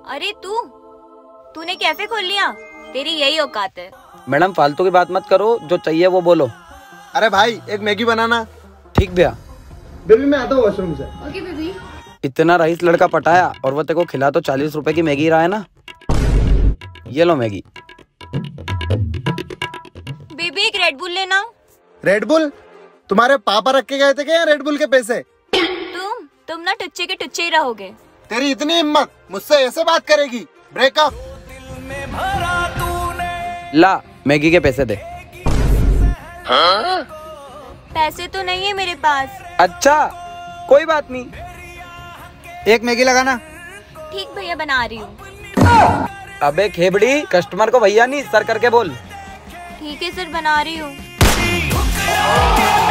अरे तूने कैफे खोल लिया? तेरी यही औकात है। मैडम फालतू की बात मत करो, जो चाहिए वो बोलो। अरे भाई एक मैगी बनाना। ठीक भैया। बेबी मैं आता हूँ वॉशरूम से। Okay baby. इतना रईस लड़का पटाया और वो तेरे को खिला तो 40 रुपए की मैगी रहा है ना। ये लो मैगी। बेबी एक रेड बुल लेना। Red Bull? तुम्हारे पापा रख के गए थे क्या रेड बुल के पैसे? तुम ना टुच्चे के टुच्चे ही रहोगे। तेरी इतनी हिम्मत, मुझसे ऐसे बात करेगी? ब्रेकअप। ला मैगी के पैसे दे। हाँ? पैसे तो नहीं है मेरे पास। अच्छा कोई बात नहीं, एक मैगी लगाना। ठीक भैया बना रही हूँ। अबे खेबड़ी, कस्टमर को भैया नहीं सर करके बोल। ठीक है सर बना रही हूँ।